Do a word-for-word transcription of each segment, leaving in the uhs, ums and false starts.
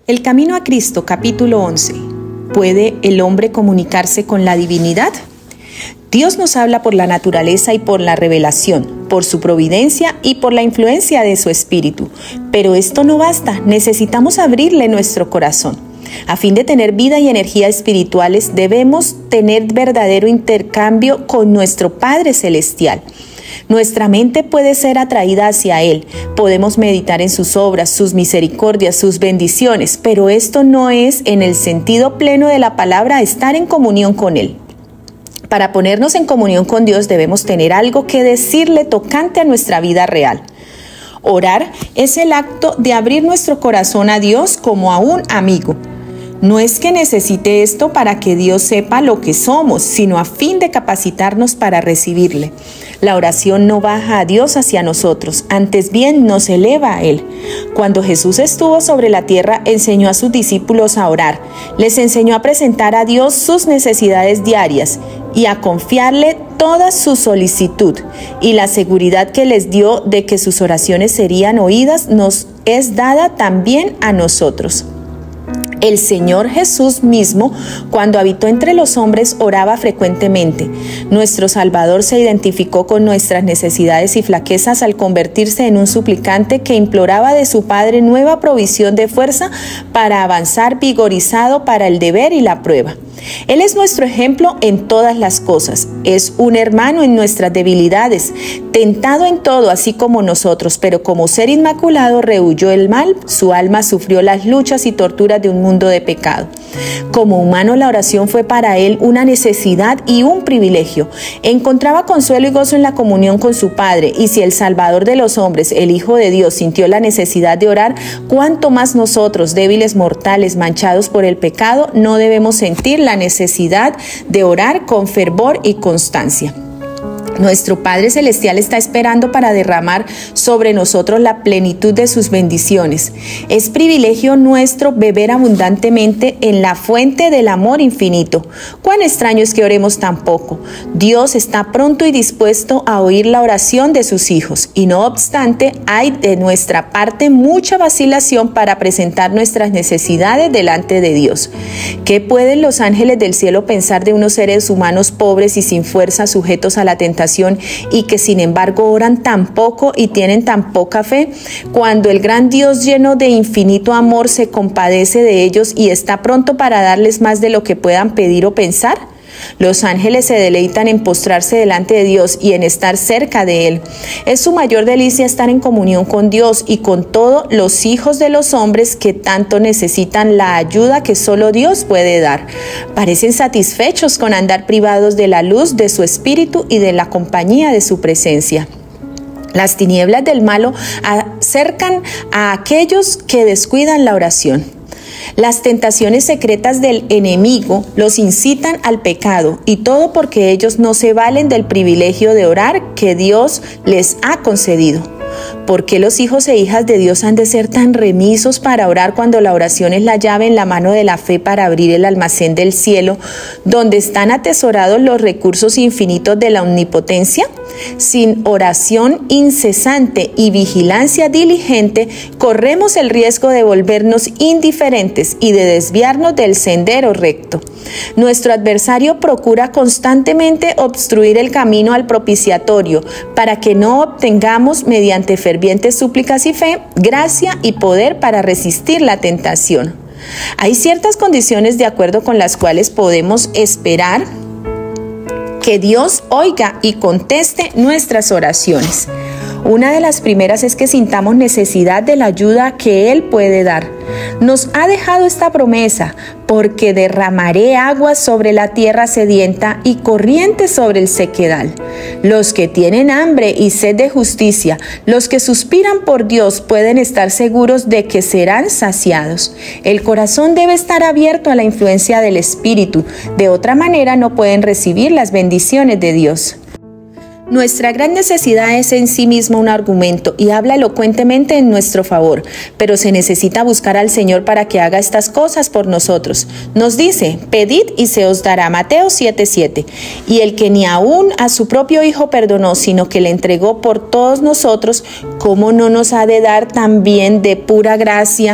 El Camino a Cristo, capítulo once. ¿Puede el hombre comunicarse con la divinidad? Dios nos habla por la naturaleza y por la revelación, por su providencia y por la influencia de su espíritu. Pero esto no basta, necesitamos abrirle nuestro corazón. A fin de tener vida y energía espirituales, debemos tener verdadero intercambio con nuestro Padre Celestial. Nuestra mente puede ser atraída hacia Él, podemos meditar en sus obras, sus misericordias, sus bendiciones, pero esto no es, en el sentido pleno de la palabra, estar en comunión con Él. Para ponernos en comunión con Dios debemos tener algo que decirle tocante a nuestra vida real. Orar es el acto de abrir nuestro corazón a Dios como a un amigo. No es que necesite esto para que Dios sepa lo que somos, sino a fin de capacitarnos para recibirle. La oración no baja a Dios hacia nosotros, antes bien nos eleva a Él. Cuando Jesús estuvo sobre la tierra, enseñó a sus discípulos a orar. Les enseñó a presentar a Dios sus necesidades diarias y a confiarle toda su solicitud. Y la seguridad que les dio de que sus oraciones serían oídas nos es dada también a nosotros. El Señor Jesús mismo, cuando habitó entre los hombres, oraba frecuentemente. Nuestro Salvador se identificó con nuestras necesidades y flaquezas al convertirse en un suplicante que imploraba de su Padre nueva provisión de fuerza para avanzar vigorizado para el deber y la prueba. Él es nuestro ejemplo en todas las cosas. Es un hermano en nuestras debilidades, tentado en todo, así como nosotros, pero como ser inmaculado rehuyó el mal, su alma sufrió las luchas y torturas de un mundo de pecado. Como humano, la oración fue para él una necesidad y un privilegio. Encontraba consuelo y gozo en la comunión con su Padre, y si el Salvador de los hombres, el Hijo de Dios, sintió la necesidad de orar, cuánto más nosotros, débiles mortales, manchados por el pecado, no debemos sentir la necesidad de orar con fervor y constancia. Nuestro Padre Celestial está esperando para derramar sobre nosotros la plenitud de sus bendiciones. Es privilegio nuestro beber abundantemente en la fuente del amor infinito. Cuán extraño es que oremos tan poco. Dios está pronto y dispuesto a oír la oración de sus hijos, y no obstante, hay de nuestra parte mucha vacilación para presentar nuestras necesidades delante de Dios. ¿Qué pueden los ángeles del cielo pensar de unos seres humanos pobres y sin fuerza, sujetos a la tentación, y que sin embargo oran tan poco y tienen tan poca fe, cuando el gran Dios lleno de infinito amor se compadece de ellos y está pronto para darles más de lo que puedan pedir o pensar? Los ángeles se deleitan en postrarse delante de Dios y en estar cerca de Él. Es su mayor delicia estar en comunión con Dios y con todos los hijos de los hombres que tanto necesitan la ayuda que solo Dios puede dar. Parecen satisfechos con andar privados de la luz de su espíritu y de la compañía de su presencia. Las tinieblas del malo acercan a aquellos que descuidan la oración. Las tentaciones secretas del enemigo los incitan al pecado, y todo porque ellos no se valen del privilegio de orar que Dios les ha concedido. ¿Por qué los hijos e hijas de Dios han de ser tan remisos para orar cuando la oración es la llave en la mano de la fe para abrir el almacén del cielo, donde están atesorados los recursos infinitos de la omnipotencia? Sin oración incesante y vigilancia diligente, corremos el riesgo de volvernos indiferentes y de desviarnos del sendero recto. Nuestro adversario procura constantemente obstruir el camino al propiciatorio para que no obtengamos, mediante fervientes súplicas y fe, gracia y poder para resistir la tentación. Hay ciertas condiciones de acuerdo con las cuales podemos esperar que Dios oiga y conteste nuestras oraciones. Una de las primeras es que sintamos necesidad de la ayuda que Él puede dar. Nos ha dejado esta promesa: porque derramaré aguas sobre la tierra sedienta y corrientes sobre el sequedal. Los que tienen hambre y sed de justicia, los que suspiran por Dios, pueden estar seguros de que serán saciados. El corazón debe estar abierto a la influencia del Espíritu, de otra manera no pueden recibir las bendiciones de Dios. Nuestra gran necesidad es en sí misma un argumento y habla elocuentemente en nuestro favor, pero se necesita buscar al Señor para que haga estas cosas por nosotros. Nos dice: pedid y se os dará, Mateo siete siete. Y el que ni aún a su propio Hijo perdonó, sino que le entregó por todos nosotros, ¿cómo no nos ha de dar también de pura gracia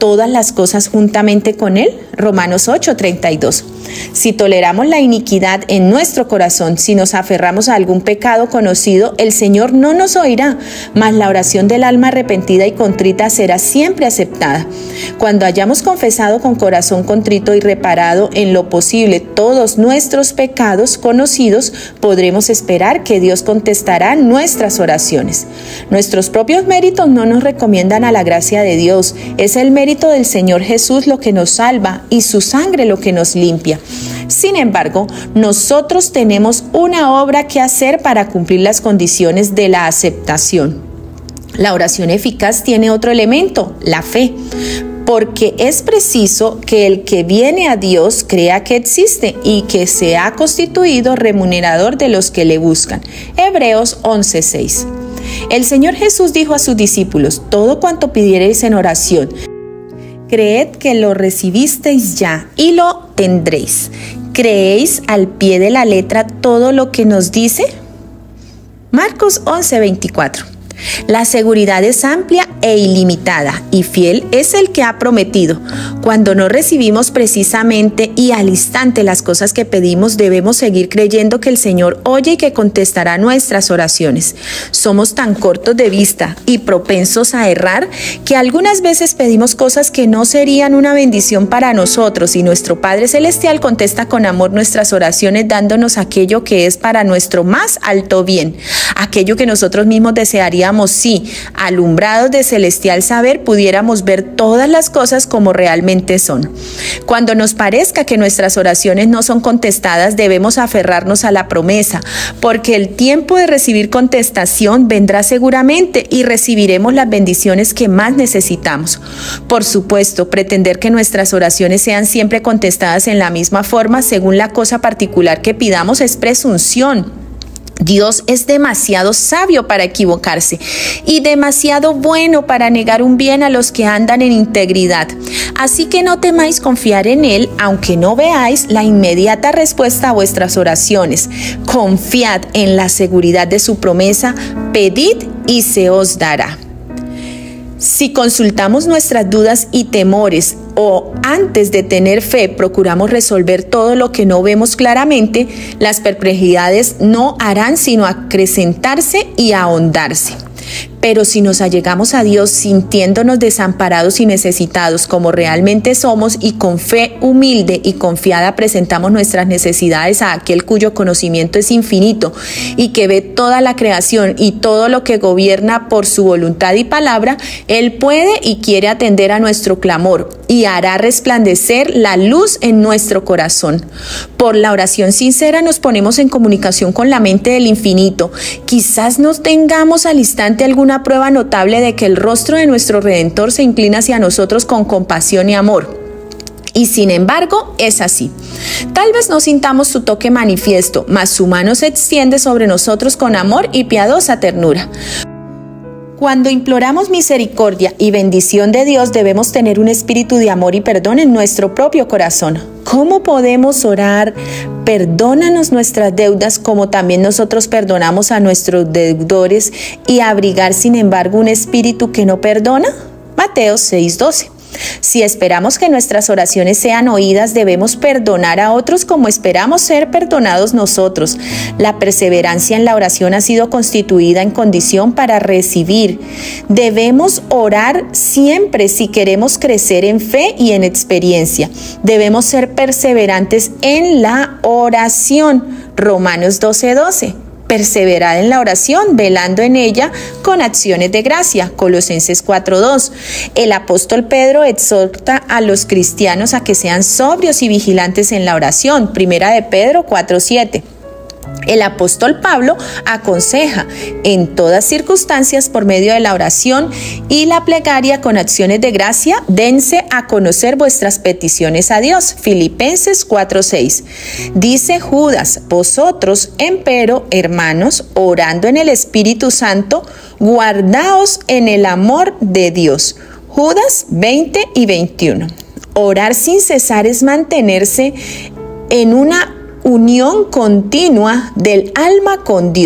todas las cosas juntamente con Él. Romanos ocho, treinta y dos. Si toleramos la iniquidad en nuestro corazón, si nos aferramos a algún pecado conocido, el Señor no nos oirá, mas la oración del alma arrepentida y contrita será siempre aceptada. Cuando hayamos confesado con corazón contrito y reparado en lo posible todos nuestros pecados conocidos, podremos esperar que Dios contestará nuestras oraciones. Nuestros propios méritos no nos recomiendan a la gracia de Dios. Es el mérito del Señor Jesús lo que nos salva y su sangre lo que nos limpia. Sin embargo, nosotros tenemos una obra que hacer para cumplir las condiciones de la aceptación. La oración eficaz tiene otro elemento, la fe, porque es preciso que el que viene a Dios crea que existe y que se ha constituido remunerador de los que le buscan. Hebreos once, seis. El Señor Jesús dijo a sus discípulos: todo cuanto pidiereis en oración, creed que lo recibisteis ya y lo tendréis. ¿Creéis al pie de la letra todo lo que nos dice? Marcos once, veinticuatro. La seguridad es amplia e ilimitada, y fiel es el que ha prometido. Cuando no recibimos precisamente y al instante las cosas que pedimos, debemos seguir creyendo que el Señor oye y que contestará nuestras oraciones. Somos tan cortos de vista y propensos a errar que algunas veces pedimos cosas que no serían una bendición para nosotros, y nuestro Padre Celestial contesta con amor nuestras oraciones, dándonos aquello que es para nuestro más alto bien, aquello que nosotros mismos desearíamos si, alumbrados de celestial saber, pudiéramos ver todas las cosas como realmente son. Cuando nos parezca que nuestras oraciones no son contestadas, debemos aferrarnos a la promesa, porque el tiempo de recibir contestación vendrá seguramente y recibiremos las bendiciones que más necesitamos. Por supuesto, pretender que nuestras oraciones sean siempre contestadas en la misma forma según la cosa particular que pidamos es presunción. Dios es demasiado sabio para equivocarse y demasiado bueno para negar un bien a los que andan en integridad. Así que no temáis confiar en Él, aunque no veáis la inmediata respuesta a vuestras oraciones. Confiad en la seguridad de su promesa, pedid y se os dará. Si consultamos nuestras dudas y temores o antes de tener fe procuramos resolver todo lo que no vemos claramente, las perplejidades no harán sino acrecentarse y ahondarse. Pero si nos allegamos a Dios sintiéndonos desamparados y necesitados como realmente somos, y con fe humilde y confiada presentamos nuestras necesidades a aquel cuyo conocimiento es infinito y que ve toda la creación y todo lo que gobierna por su voluntad y palabra, Él puede y quiere atender a nuestro clamor y hará resplandecer la luz en nuestro corazón. Por la oración sincera nos ponemos en comunicación con la mente del infinito. Quizás no tengamos al instante alguna prueba notable de que el rostro de nuestro Redentor se inclina hacia nosotros con compasión y amor. Y sin embargo, es así. Tal vez no sintamos su toque manifiesto, mas su mano se extiende sobre nosotros con amor y piadosa ternura. Cuando imploramos misericordia y bendición de Dios, debemos tener un espíritu de amor y perdón en nuestro propio corazón. ¿Cómo podemos orar? Perdónanos nuestras deudas como también nosotros perdonamos a nuestros deudores, y abrigar sin embargo un espíritu que no perdona. Mateo seis, doce. Si esperamos que nuestras oraciones sean oídas, debemos perdonar a otros como esperamos ser perdonados nosotros. La perseverancia en la oración ha sido constituida en condición para recibir. Debemos orar siempre si queremos crecer en fe y en experiencia. Debemos ser perseverantes en la oración. Romanos doce, doce. Perseverad en la oración, velando en ella con acciones de gracia. Colosenses cuatro, dos. El apóstol Pedro exhorta a los cristianos a que sean sobrios y vigilantes en la oración. Primera de Pedro cuatro, siete. El apóstol Pablo aconseja en todas circunstancias por medio de la oración y la plegaria con acciones de gracia, dense a conocer vuestras peticiones a Dios. Filipenses cuatro, seis. Dice Judas: vosotros, empero, hermanos, orando en el Espíritu Santo, guardaos en el amor de Dios. Judas veinte y veintiuno. Orar sin cesar es mantenerse en una unión continua del alma con Dios.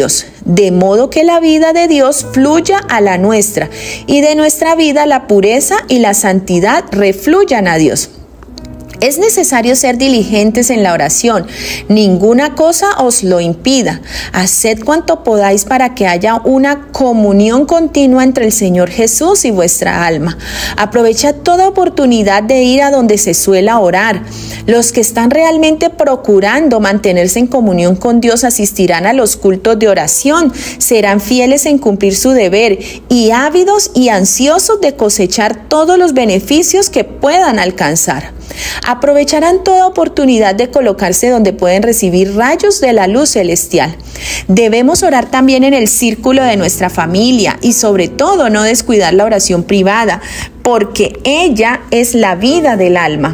de modo que la vida de Dios fluya a la nuestra y de nuestra vida la pureza y la santidad refluyan a Dios. Es necesario ser diligentes en la oración. Ninguna cosa os lo impida. Haced cuanto podáis para que haya una comunión continua entre el Señor Jesús y vuestra alma. Aprovechad toda oportunidad de ir a donde se suela orar. Los que están realmente procurando mantenerse en comunión con Dios asistirán a los cultos de oración, serán fieles en cumplir su deber y ávidos y ansiosos de cosechar todos los beneficios que puedan alcanzar. Aprovecharán toda oportunidad de colocarse donde pueden recibir rayos de la luz celestial. Debemos orar también en el círculo de nuestra familia y sobre todo no descuidar la oración privada, porque ella es la vida del alma.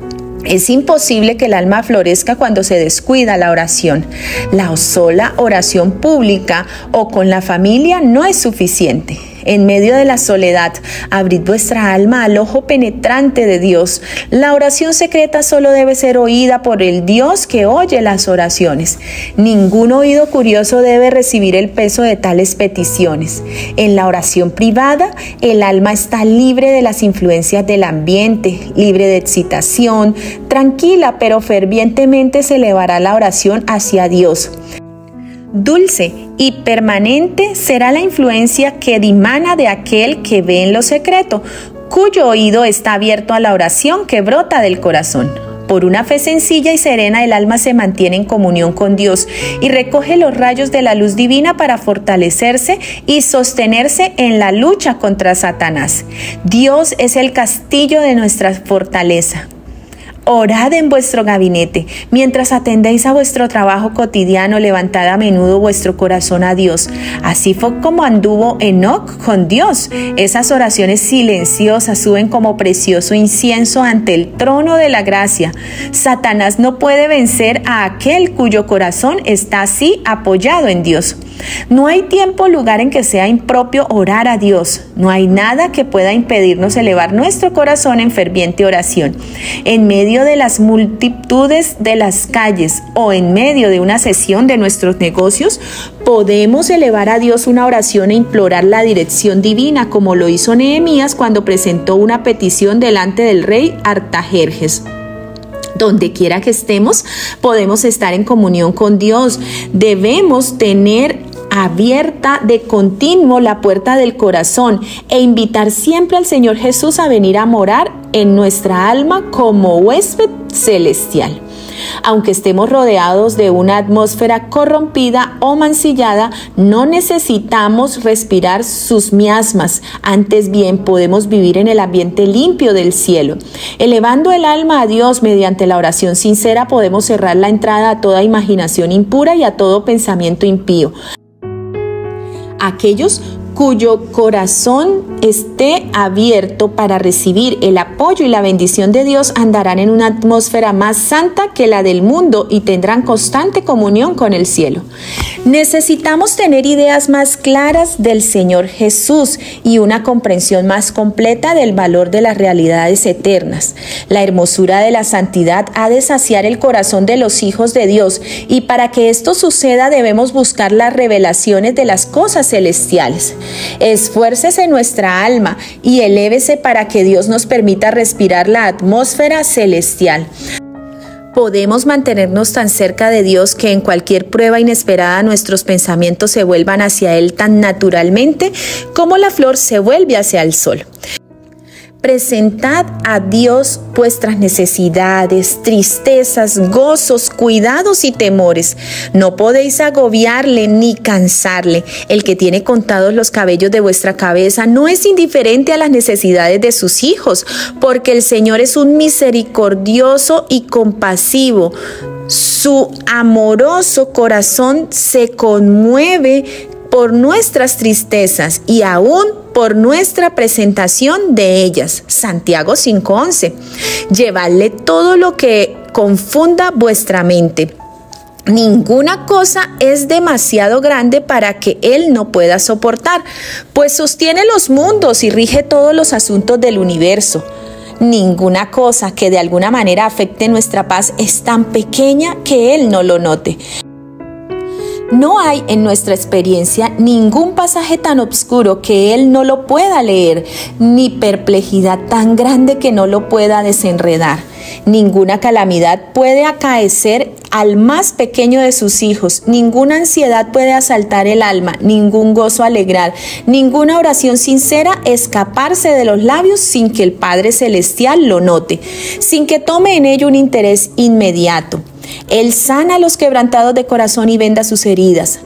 Es imposible que el alma florezca cuando se descuida la oración. La sola oración pública o con la familia no es suficiente. En medio de la soledad, abrid vuestra alma al ojo penetrante de Dios. La oración secreta solo debe ser oída por el Dios que oye las oraciones. Ningún oído curioso debe recibir el peso de tales peticiones. En la oración privada, el alma está libre de las influencias del ambiente, libre de excitación, tranquila pero fervientemente se elevará la oración hacia Dios. Dulce y permanente será la influencia que dimana de aquel que ve en lo secreto, cuyo oído está abierto a la oración que brota del corazón. Por una fe sencilla y serena el alma se mantiene en comunión con Dios y recoge los rayos de la luz divina para fortalecerse y sostenerse en la lucha contra Satanás. Dios es el castillo de nuestra fortaleza. Orad en vuestro gabinete, mientras atendéis a vuestro trabajo cotidiano, levantad a menudo vuestro corazón a Dios. Así fue como anduvo Enoc con Dios. Esas oraciones silenciosas suben como precioso incienso ante el trono de la gracia. Satanás no puede vencer a aquel cuyo corazón está así apoyado en Dios. No hay tiempo o lugar en que sea impropio orar a Dios. No hay nada que pueda impedirnos elevar nuestro corazón en ferviente oración. En medio de las multitudes de las calles o en medio de una sesión de nuestros negocios, podemos elevar a Dios una oración e implorar la dirección divina, como lo hizo Nehemías cuando presentó una petición delante del rey Artajerjes. Donde quiera que estemos, podemos estar en comunión con Dios. Debemos tener abierta de continuo la puerta del corazón e invitar siempre al Señor Jesús a venir a morar en nuestra alma como huésped celestial. Aunque estemos rodeados de una atmósfera corrompida o mancillada, no necesitamos respirar sus miasmas, antes bien podemos vivir en el ambiente limpio del cielo. Elevando el alma a Dios mediante la oración sincera, podemos cerrar la entrada a toda imaginación impura y a todo pensamiento impío. Aquellos cuyo corazón esté abierto para recibir el apoyo y la bendición de Dios andarán en una atmósfera más santa que la del mundo y tendrán constante comunión con el cielo. Necesitamos tener ideas más claras del Señor Jesús y una comprensión más completa del valor de las realidades eternas. La hermosura de la santidad ha de saciar el corazón de los hijos de Dios, y para que esto suceda debemos buscar las revelaciones de las cosas celestiales. Esfuércese nuestra alma y elévese para que Dios nos permita respirar la atmósfera celestial. Podemos mantenernos tan cerca de Dios que en cualquier prueba inesperada nuestros pensamientos se vuelvan hacia Él tan naturalmente como la flor se vuelve hacia el sol. Presentad a Dios vuestras necesidades, tristezas, gozos, cuidados y temores. No podéis agobiarle ni cansarle. El que tiene contados los cabellos de vuestra cabeza no es indiferente a las necesidades de sus hijos, porque el Señor es un misericordioso y compasivo. Su amoroso corazón se conmueve por nuestras tristezas y aún por nuestra presentación de ellas. Santiago cinco once. Llevadle todo lo que confunda vuestra mente. Ninguna cosa es demasiado grande para que Él no pueda soportar, pues sostiene los mundos y rige todos los asuntos del universo. Ninguna cosa que de alguna manera afecte nuestra paz es tan pequeña que Él no lo note. No hay en nuestra experiencia ningún pasaje tan oscuro que Él no lo pueda leer, ni perplejidad tan grande que no lo pueda desenredar. Ninguna calamidad puede acaecer al más pequeño de sus hijos, ninguna ansiedad puede asaltar el alma, ningún gozo alegrar, ninguna oración sincera escaparse de los labios sin que el Padre Celestial lo note, sin que tome en ello un interés inmediato. Él sana a los quebrantados de corazón y venda sus heridas.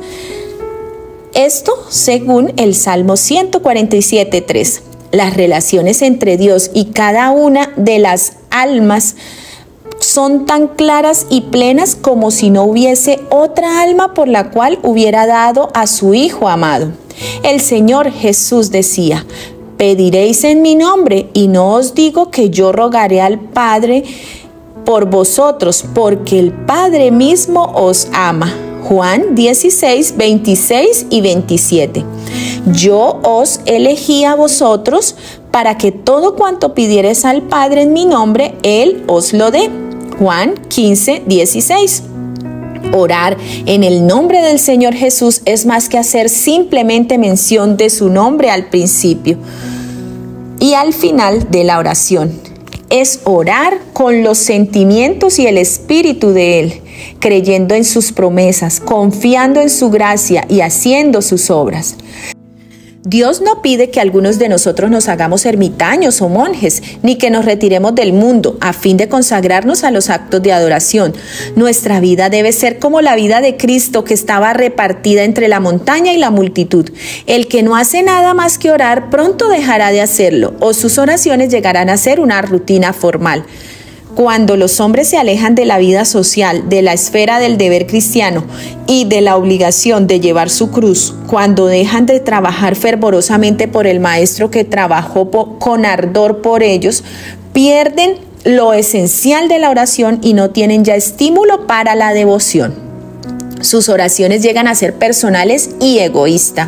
Esto según el Salmo ciento cuarenta y siete, tres. Las relaciones entre Dios y cada una de las almas son tan claras y plenas como si no hubiese otra alma por la cual hubiera dado a su Hijo amado. El Señor Jesús decía: pediréis en mi nombre, y no os digo que yo rogaré al Padre por vosotros, porque el Padre mismo os ama. Juan dieciséis, veintiséis y veintisiete. Yo os elegí a vosotros para que todo cuanto pidiereis al Padre en mi nombre, Él os lo dé. Juan quince, dieciséis. Orar en el nombre del Señor Jesús es más que hacer simplemente mención de su nombre al principio y al final de la oración. Es orar con los sentimientos y el espíritu de Él, creyendo en sus promesas, confiando en su gracia y haciendo sus obras. Dios no pide que algunos de nosotros nos hagamos ermitaños o monjes, ni que nos retiremos del mundo a fin de consagrarnos a los actos de adoración. Nuestra vida debe ser como la vida de Cristo, que estaba repartida entre la montaña y la multitud. El que no hace nada más que orar pronto dejará de hacerlo, o sus oraciones llegarán a ser una rutina formal. Cuando los hombres se alejan de la vida social, de la esfera del deber cristiano y de la obligación de llevar su cruz, cuando dejan de trabajar fervorosamente por el Maestro que trabajó con ardor por ellos, pierden lo esencial de la oración y no tienen ya estímulo para la devoción. Sus oraciones llegan a ser personales y egoístas.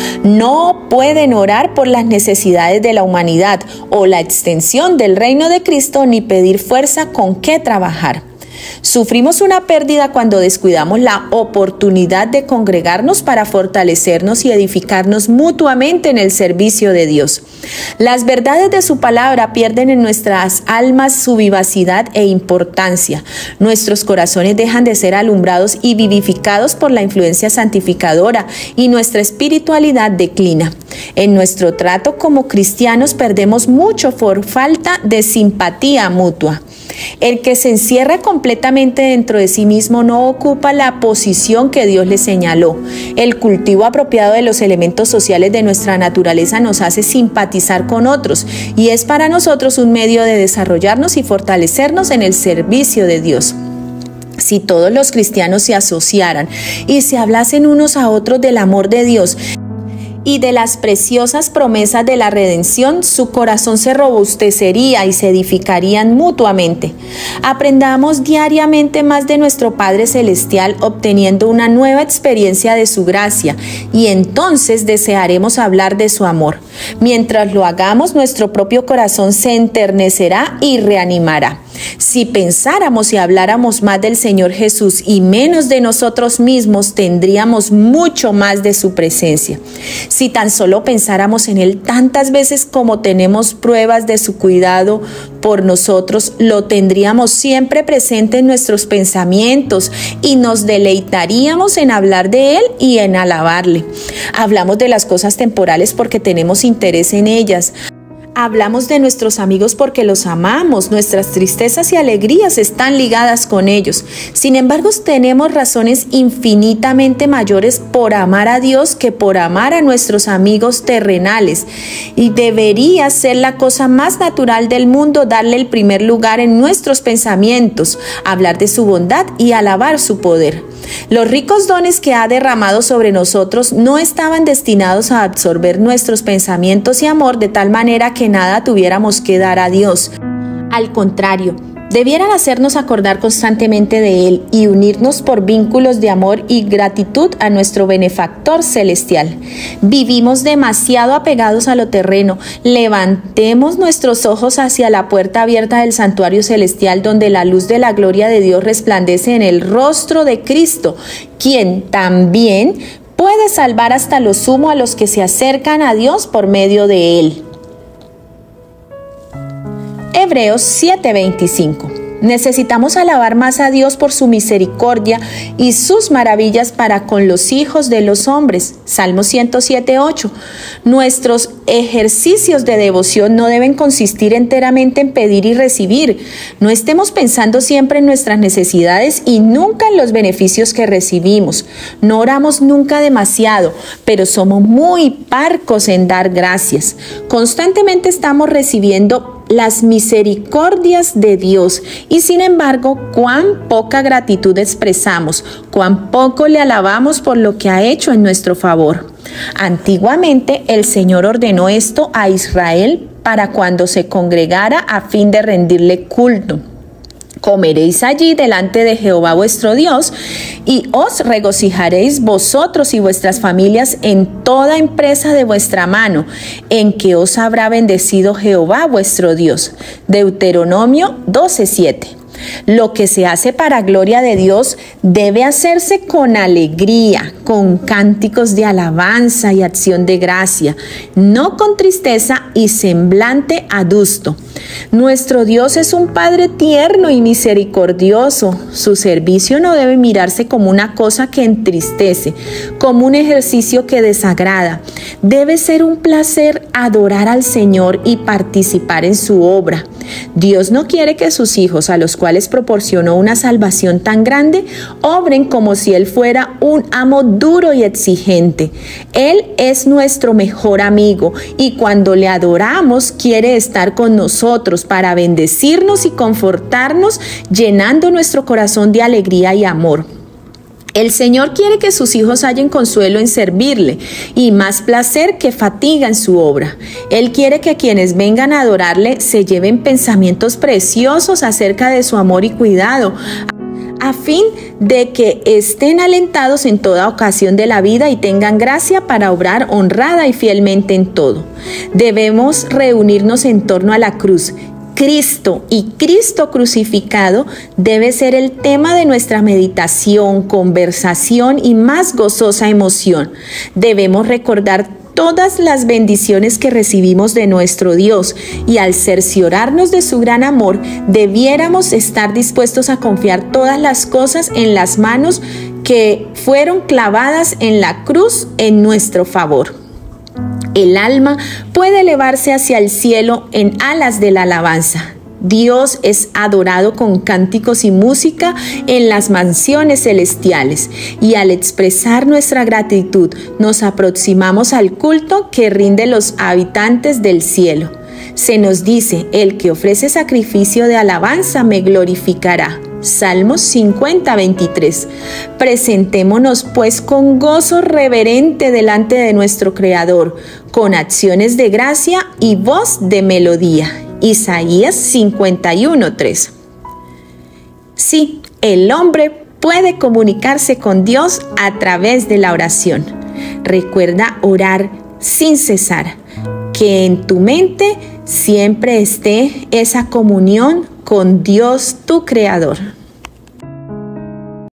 No pueden orar por las necesidades de la humanidad o la extensión del reino de Cristo, ni pedir fuerza con qué trabajar. Sufrimos una pérdida cuando descuidamos la oportunidad de congregarnos para fortalecernos y edificarnos mutuamente en el servicio de Dios. Las verdades de su palabra pierden en nuestras almas su vivacidad e importancia. Nuestros corazones dejan de ser alumbrados y vivificados por la influencia santificadora y nuestra espiritualidad declina. En nuestro trato como cristianos perdemos mucho por falta de simpatía mutua. El que se encierra completamente dentro de sí mismo no ocupa la posición que Dios le señaló. El cultivo apropiado de los elementos sociales de nuestra naturaleza nos hace simpatizar con otros y es para nosotros un medio de desarrollarnos y fortalecernos en el servicio de Dios. Si todos los cristianos se asociaran y se hablasen unos a otros del amor de Dios y de las preciosas promesas de la redención, su corazón se robustecería y se edificarían mutuamente. Aprendamos diariamente más de nuestro Padre Celestial, obteniendo una nueva experiencia de su gracia, y entonces desearemos hablar de su amor. Mientras lo hagamos, nuestro propio corazón se enternecerá y reanimará. Si pensáramos y habláramos más del Señor Jesús y menos de nosotros mismos, tendríamos mucho más de su presencia. Si tan solo pensáramos en Él tantas veces como tenemos pruebas de su cuidado por nosotros, lo tendríamos siempre presente en nuestros pensamientos y nos deleitaríamos en hablar de Él y en alabarle. Hablamos de las cosas temporales porque tenemos interés en ellas. Hablamos de nuestros amigos porque los amamos, nuestras tristezas y alegrías están ligadas con ellos. Sin embargo, tenemos razones infinitamente mayores por amar a Dios que por amar a nuestros amigos terrenales. Y debería ser la cosa más natural del mundo darle el primer lugar en nuestros pensamientos, hablar de su bondad y alabar su poder. Los ricos dones que ha derramado sobre nosotros no estaban destinados a absorber nuestros pensamientos y amor de tal manera que nada tuviéramos que dar a Dios. Al contrario, debieran hacernos acordar constantemente de Él y unirnos por vínculos de amor y gratitud a nuestro benefactor celestial. Vivimos demasiado apegados a lo terreno. Levantemos nuestros ojos hacia la puerta abierta del santuario celestial, donde la luz de la gloria de Dios resplandece en el rostro de Cristo, quien también puede salvar hasta lo sumo a los que se acercan a Dios por medio de Él. Hebreos siete veinticinco. Necesitamos alabar más a Dios por su misericordia y sus maravillas para con los hijos de los hombres. Salmo ciento siete ocho. Nuestros ejercicios de devoción no deben consistir enteramente en pedir y recibir. No estemos pensando siempre en nuestras necesidades y nunca en los beneficios que recibimos. No oramos nunca demasiado, pero somos muy parcos en dar gracias. Constantemente estamos recibiendo las misericordias de Dios y sin embargo, cuán poca gratitud expresamos, cuán poco le alabamos por lo que ha hecho en nuestro favor. Antiguamente, el Señor ordenó esto a Israel para cuando se congregara a fin de rendirle culto. Comeréis allí delante de Jehová vuestro Dios, y os regocijaréis vosotros y vuestras familias en toda empresa de vuestra mano, en que os habrá bendecido Jehová vuestro Dios. Deuteronomio doce siete. Lo que se hace para gloria de Dios debe hacerse con alegría, con cánticos de alabanza y acción de gracia, no con tristeza y semblante adusto. Nuestro Dios es un Padre tierno y misericordioso. Su servicio no debe mirarse como una cosa que entristece, como un ejercicio que desagrada. Debe ser un placer adorar al Señor y participar en su obra. Dios no quiere que sus hijos, a los cuales proporcionó una salvación tan grande, obren como si Él fuera un amo duro y exigente. Él es nuestro mejor amigo y cuando le adoramos quiere estar con nosotros para bendecirnos y confortarnos, llenando nuestro corazón de alegría y amor. El Señor quiere que sus hijos hallen consuelo en servirle y más placer que fatiga en su obra. Él quiere que quienes vengan a adorarle se lleven pensamientos preciosos acerca de su amor y cuidado, a fin de que estén alentados en toda ocasión de la vida y tengan gracia para obrar honrada y fielmente en todo. Debemos reunirnos en torno a la cruz. Cristo y Cristo crucificado debe ser el tema de nuestra meditación, conversación y más gozosa emoción. Debemos recordar todas las bendiciones que recibimos de nuestro Dios y al cerciorarnos de su gran amor, debiéramos estar dispuestos a confiar todas las cosas en las manos que fueron clavadas en la cruz en nuestro favor. El alma puede elevarse hacia el cielo en alas de la alabanza. Dios es adorado con cánticos y música en las mansiones celestiales, y al expresar nuestra gratitud nos aproximamos al culto que rinden los habitantes del cielo. Se nos dice: el que ofrece sacrificio de alabanza me glorificará. Salmos cincuenta veintitrés. Presentémonos pues con gozo reverente delante de nuestro Creador, con acciones de gracia y voz de melodía. Isaías cincuenta y uno tres. Sí, el hombre puede comunicarse con Dios a través de la oración. Recuerda orar sin cesar, que en tu mente siempre esté esa comunión con Dios tu Creador.